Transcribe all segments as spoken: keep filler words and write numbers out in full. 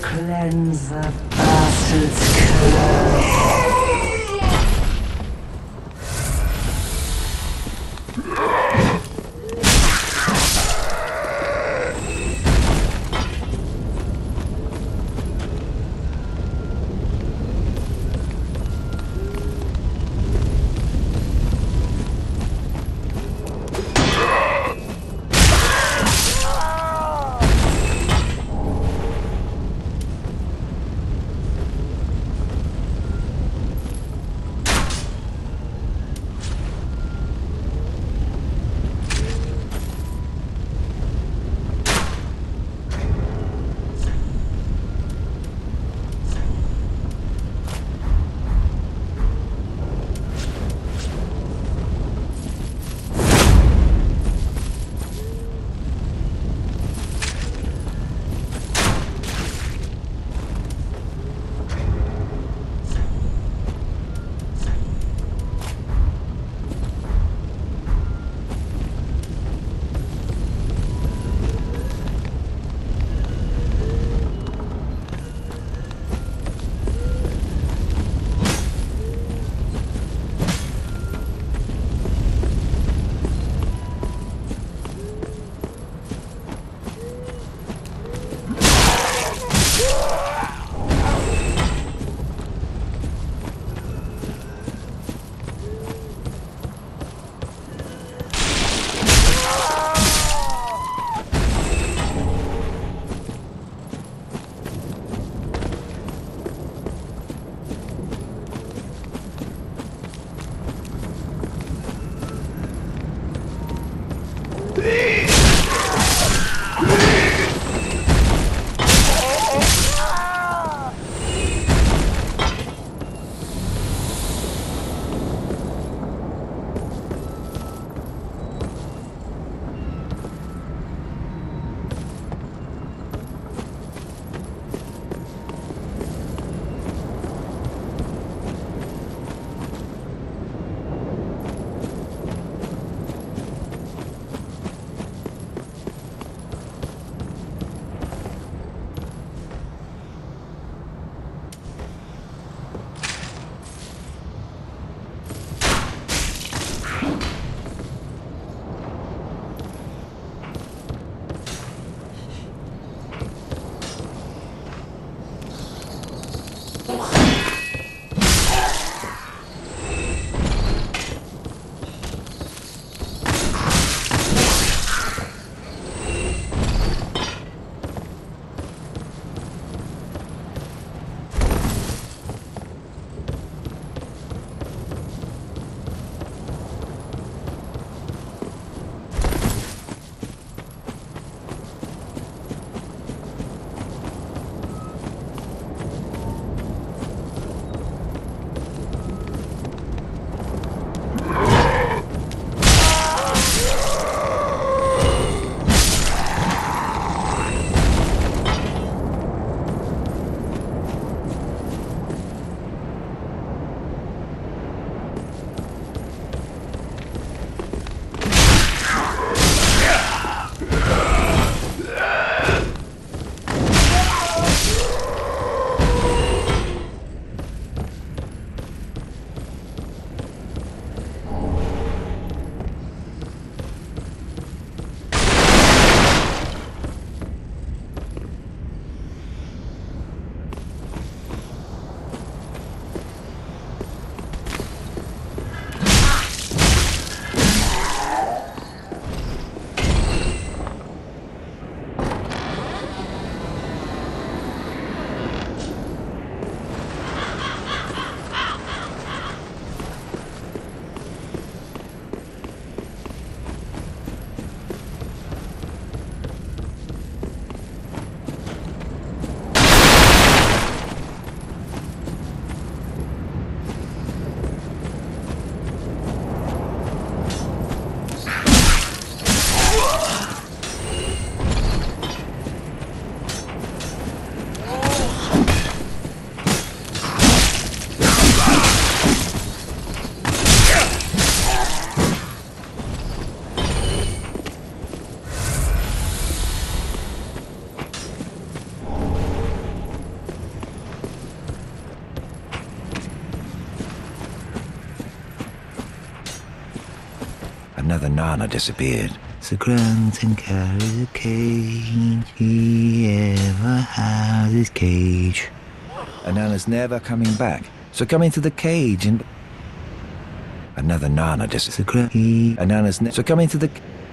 Cleanse the bastard's curse. Another Nana disappeared. So Grunton carries a cage. He ever has his cage. And Nana's never coming back. So come into the cage and... Another Nana disappeared. And Nana's ne- So come into the...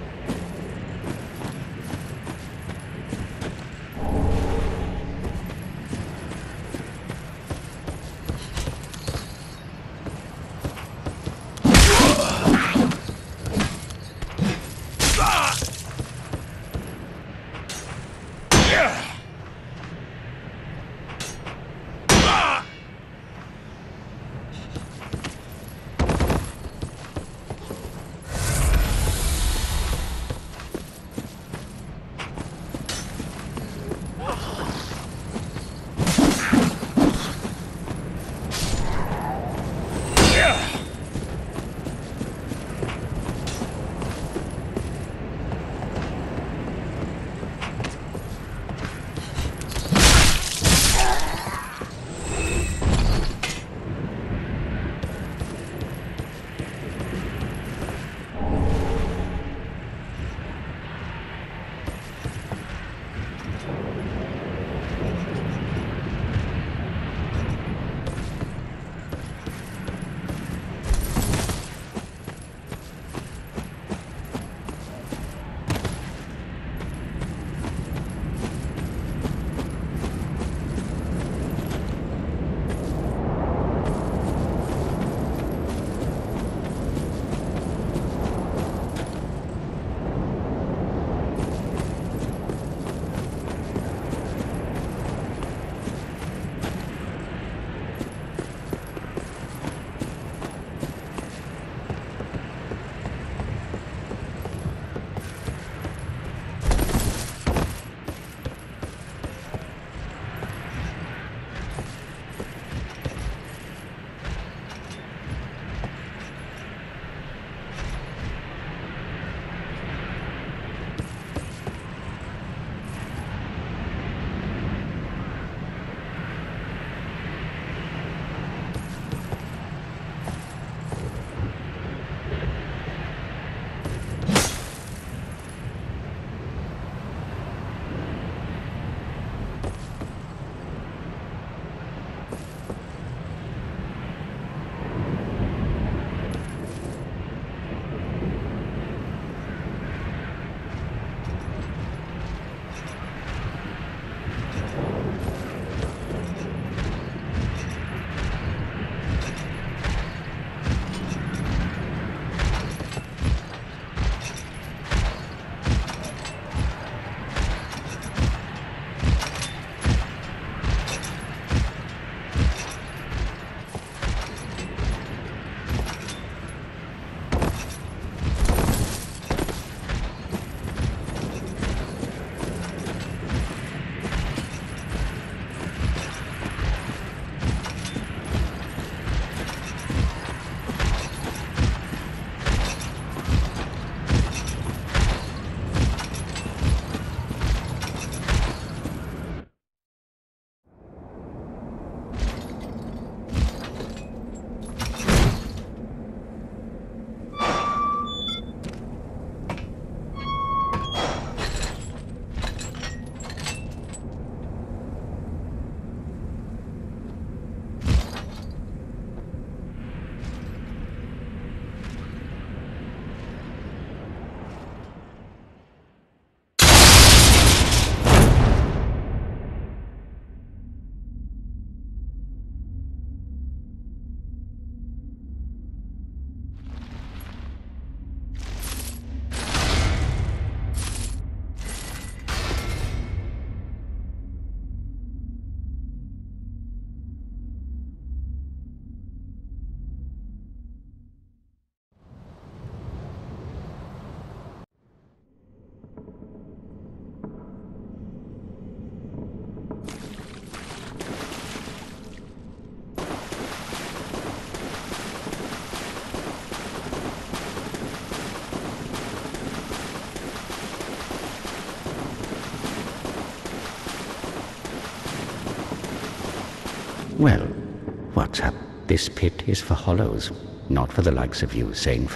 Well, what's up? This pit is for hollows, not for the likes of you sane folk.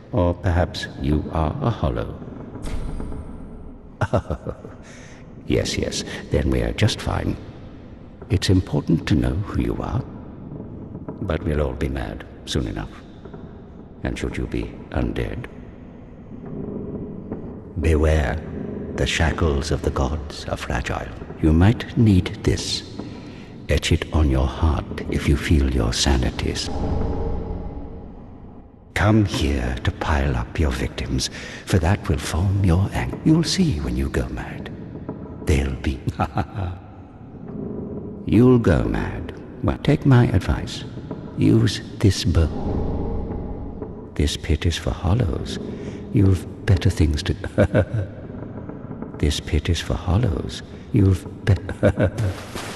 Or perhaps you are a hollow. Oh, yes, yes, then we are just fine. It's important to know who you are. But we'll all be mad soon enough. And should you be undead? Beware, the shackles of the gods are fragile. You might need this. Etch it on your heart if you feel your sanities. Come here to pile up your victims, for that will form your anger. You'll see when you go mad. They'll be... You'll go mad. Well, take my advice. Use this bow. This pit is for hollows. You've better things to... This pit is for hollows. You've better...